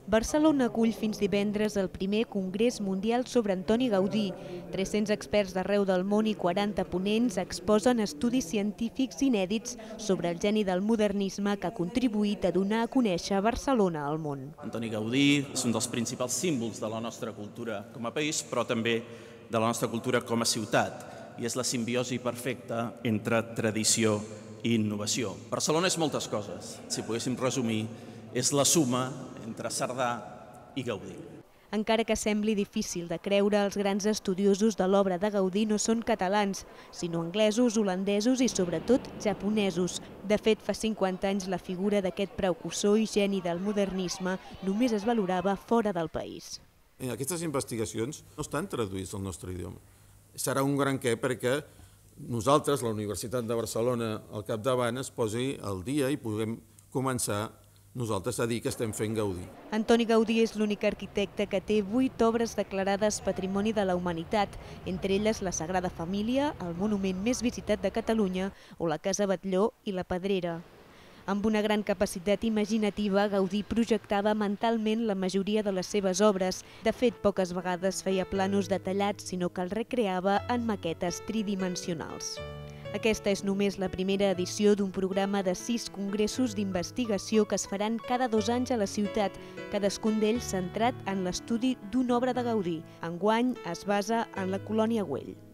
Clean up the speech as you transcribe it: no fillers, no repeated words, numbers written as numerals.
Barcelona acull fins divendres el primer Congrés Mundial sobre Antoni Gaudí. 300 experts d'arreu del món i 40 ponents exposen estudis científics inèdits sobre el geni del modernisme que ha contribuït a donar a conèixer Barcelona al món. Antoni Gaudí és un dels principals símbols de la nostra cultura com a país, però també de la nostra cultura com a ciutat, i és la simbiosi perfecta entre tradició i innovació. Barcelona és moltes coses. Si poguéssim resumir, és la suma entre Cerdà i Gaudí. Encara que sembli difícil de creure, els grans estudiosos de l'obra de Gaudí no són catalans, sinó anglesos, holandesos i sobretot japonesos. De fet, fa 50 anys la figura d'aquest precursor i geni del modernisme només es valorava fora del país. Aquestes investigacions no estan traduïdes al nostre idioma. Serà un gran què perquè nosaltres, la Universitat de Barcelona, al capdavant, es posi al dia i puguem començar nosaltres a dir que estem fent Gaudí. Antoni Gaudí és l'únic arquitecte que té 8 obres declarades Patrimoni de la Humanitat, entre elles la Sagrada Família, el monument més visitat de Catalunya, o la Casa Batlló i la Pedrera. Amb una gran capacitat imaginativa, Gaudí projectava mentalment la majoria de les seves obres. De fet, poques vegades feia planos detallats, sinó que els recreava en maquetes tridimensionals. Aquesta és només la primera edició d'un programa de 6 congressos d'investigació que es faran cada 2 anys a la ciutat, cadascun d'ells centrat en l'estudi d'una obra de Gaudí. Enguany es basa en la Colònia Güell.